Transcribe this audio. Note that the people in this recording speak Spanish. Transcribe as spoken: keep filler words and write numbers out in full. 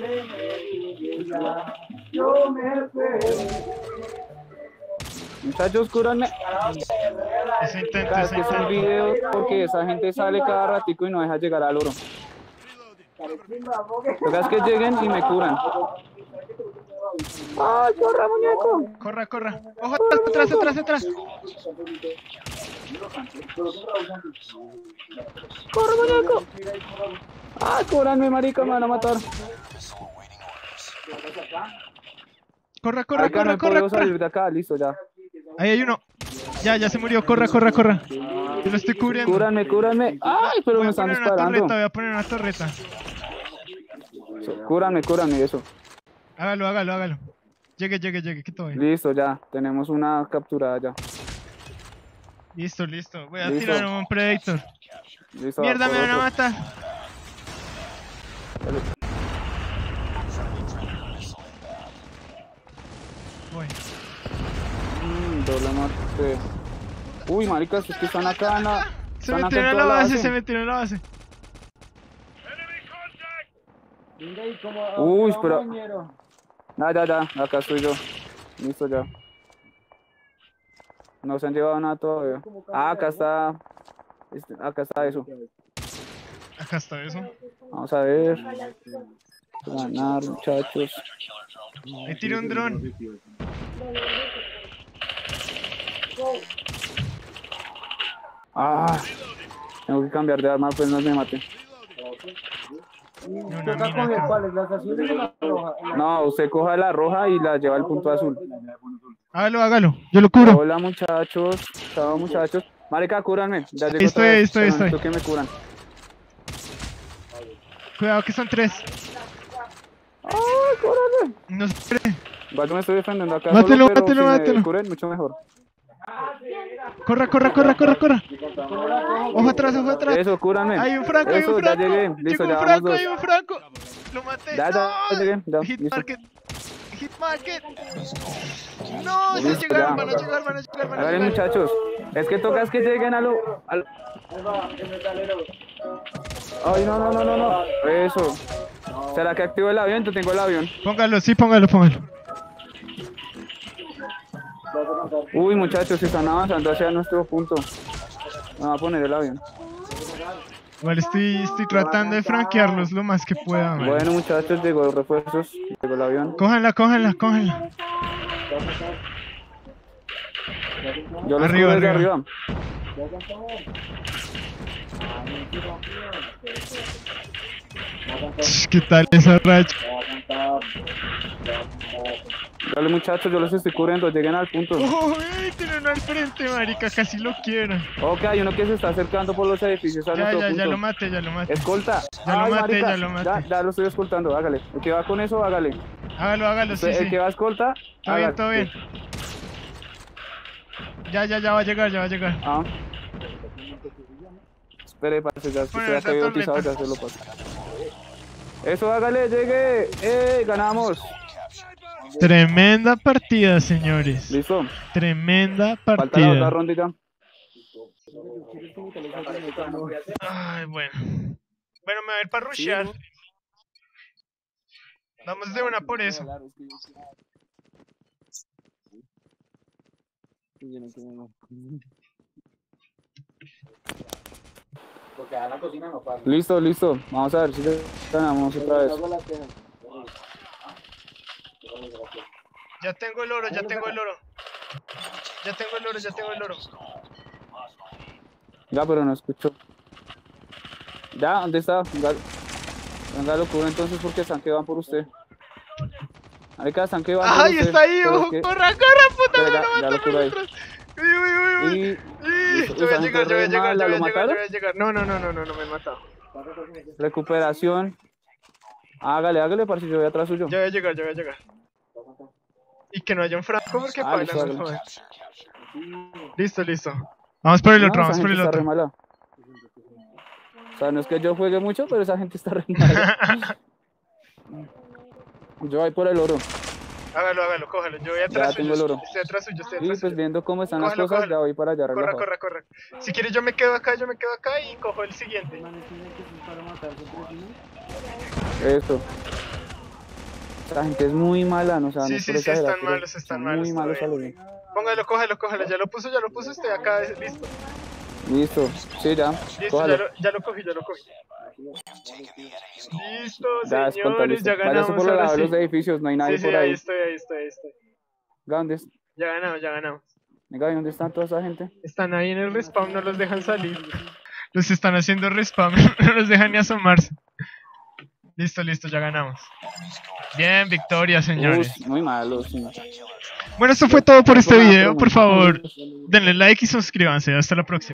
Yo me fui. Muchachos, cúranme. Ese intento, Cada ese vez que son intento. videos, porque esa gente sale cada ratico y no deja llegar al oro. Lo que es que lleguen y me curan. ¡Ay, corra, muñeco! Corra, corra. Ojo, atrás, atrás, atrás, atrás. ¡Corre, muñeco! ¡Ay, cúranme, marica! Me van a matar. Corra, corra, Marica, no corra, he corra, podido salir corra. de acá. Listo, ya. Ahí hay uno. Ya, ya se murió. Corra, corra, corra. Yo lo estoy cubriendo. Cúranme, cúranme. ¡Ay, pero Voy me a están poner una disparando! torreta, voy a poner una torreta. Cúrame, cúrame, eso. Hágalo, hágalo, hágalo. Llegue, llegue, llegue, que todo bien. Listo, ya. Tenemos una capturada ya. Listo, listo. Voy a Listo. tirar un Predator. Listo, Mierda, por me van a otro. matar. Voy. Mm, doble muerte. Uy, maricas, es que están acá, no. Se Están acá metieron en a la toda base, se metieron a la base. Uy, pero. Ya, ya, ya. Acá estoy yo. Listo, ya. No se han llevado nada todavía. Ah, acá está. este, Acá está eso. Acá está eso. Vamos a ver. Ganar, muchachos. Ahí tiré un dron. Ah. Tengo que cambiar de arma, pues no me mate. Y una Toca mina coger acá. cuáles, las azules o las rojas. No, usted coja la roja y la lleva al punto azul. Hágalo, hágalo. Yo lo cubro. Hola, muchachos. Chao, muchachos. Marica, cúranme. Ya Ahí llegó estoy, otra ahí vez, estoy, pero estoy. necesito que me curan. Cuidado que son tres. ¡Ay, cúrame! No se espere. Igual yo me estoy defendiendo acá Mátelo, solo, pero mátelo, si mátelo. me curen, mucho mejor. Corra, corra, corra, corra, corra. Ojo atrás, ojo atrás. Eso, cúrame. Hay un franco, hay Eso, un ya franco. llegué. Listo, Llegó ya un vamos franco, dos. hay un franco. Lo maté. Ya, ya, ya llegué. No. Ya, Hit listo. market. Hit market. No, se Listo, llegaron, ya. van a llegar, van a llegar, van a Háganle, llegar. muchachos. Es que tocas que lleguen a lo... al- Ay, no, no, no, no, no. Eso. ¿Será que activo el avión? Yo tengo el avión. Póngalo, sí, póngalo, póngalo. Uy, muchachos, se están avanzando hacia nuestro punto. Me va a poner el avión. Igual estoy, estoy tratando de franquearlos lo más que pueda, man. Bueno, muchachos, llegó los refuerzos. Llegó el avión. Cójanla, cójanla, cójanla. Yo los Arriba, cubro desde arriba. arriba. ¿Qué tal esa racha? Dale, muchachos, yo los estoy cubriendo. Lleguen al punto. Uy, tiene uno al frente, marica, casi lo quiero. Ok, hay uno que se está acercando por los edificios a Ya, nuestro ya, punto. ya lo maté, ya lo maté. Escolta. Ya lo Ay, maté, marica. ya lo maté. Ya, ya lo estoy escoltando, hágale. El que va con eso, hágale. Hágalo, hágalo, sí, el sí. que va a escolta, Todo bien, hágale. todo bien. Ya, ya, ya va a llegar, ya va a llegar. Ah. Espere, parce, ya Bueno, estoy esa acá bautizado, ya tormenta. se lo paso. Eso, hágale, llegue. ¡Eh! Ganamos. Tremenda partida, señores. Listo. Tremenda Falta la otra partida. ronda y ya. Ay, bueno. Bueno, me va a ir para rushear. Vamos de una por eso. Porque a la cocina no pasa. Listo, listo. Vamos a ver si ganamos otra vez. Ya tengo el oro, ya tengo el oro. Ya tengo el oro, ya tengo el oro. Ya, pero no escucho. Ya, ¿dónde está? Venga, venga, lo cubro entonces porque están que van por usted. Marica, están que van por ¡Ay, usted. está ahí! pero es Ojo, que- ¡corra, corra, puta! pero ¡Me ya- lo ya matan lo cubro ahí. nosotros! ¡Uy, uy, uy, uy! Y... ¡Y! ¿Esa Yo voy a gente llegar, yo voy a re llegar, mala, yo voy lo a llegar, yo mataron? voy a llegar. No, no, no, no, no, no me he matado. Recuperación. Hágale, hágale, parce, yo voy atrás suyo. Ya voy a llegar, ya voy a llegar. Y que no haya un franco porque Ah, paila, listo, no hágale. joder. Listo, listo. Vamos por el No, otro, esa vamos por el gente está re otro. mala. O sea, no es que yo juegue mucho, pero esa gente está re mala. Yo voy por el oro. Hágalo, hágalo, cójalo. Yo voy Ya atrás tengo suyo. el oro. Estoy atrás suyo, estoy Y atrás pues suyo. viendo cómo están las Cójalo, cosas, cójalo. ya voy para allá Corra, relajado. corra, corra. Si quieres yo me quedo acá, yo me quedo acá y cojo el siguiente. Esto. Esta gente es muy mala, no, o sea, Sí, no es sí, por sí, exagerar, están pero malos, están son malos muy malos a todavía. lo bien. Póngalo, cógelo, cógelo. Ya lo puso, ya lo puso. Estoy acá, listo. Listo, sí, ya, Listo, ya cójalo. lo, ya lo cogí, ya lo cogí. Listo, Ya, escolta, señores, listo. ya Váyase ganamos por los ahora lados de sí. los edificios, no hay nadie Sí, sí, por ahí ahí. estoy, ahí estoy, ahí estoy. ¿Dónde, es- Ya ganamos, ya ganamos. venga, ¿y dónde están toda esa gente? Están ahí en el respawn, no los dejan salir. Los están haciendo respawn, no los dejan ni asomarse. Listo, listo, ya ganamos. Bien, victoria, señores. Uy, muy malos, sí. Bueno, esto fue todo por No es este por nada, video. pero Por muy favor, malos. denle like y suscríbanse. Hasta la próxima.